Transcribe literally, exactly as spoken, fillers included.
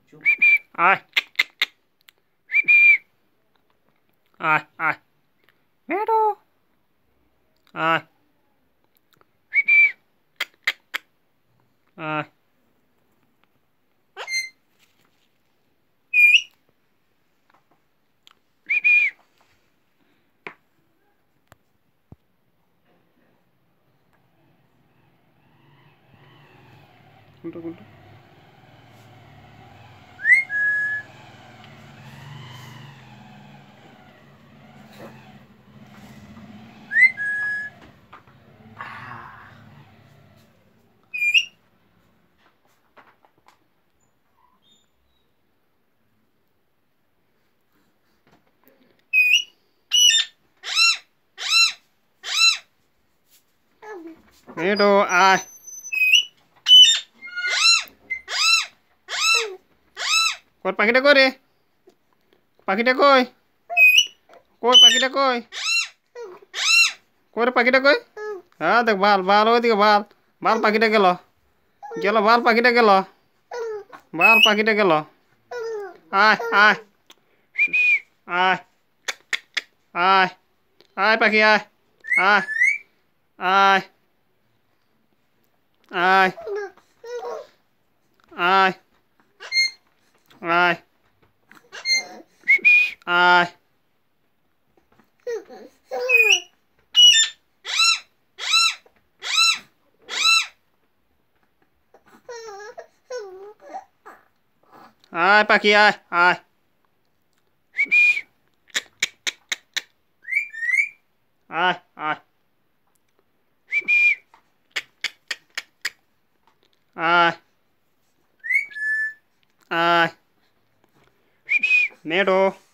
आय आय आय बैठो आय आय गुंटो गुंटो बैठो आय কই পাখিটা কই রে পাখিটা কই কই পাখিটা কই কই রে পাখিটা কই হ্যাঁ দেখ বাল বাল ওইদিকে বাল বাল পাখিটা গেল গেল বাল পাখিটা গেল বাল পাখিটা গেল আয় আয় আয় আয় আয় পাখি আয় আয় আয় আয় আয় আয় আয় আয় পাখি আয় আয় আয় আয় আয় আয় মেডো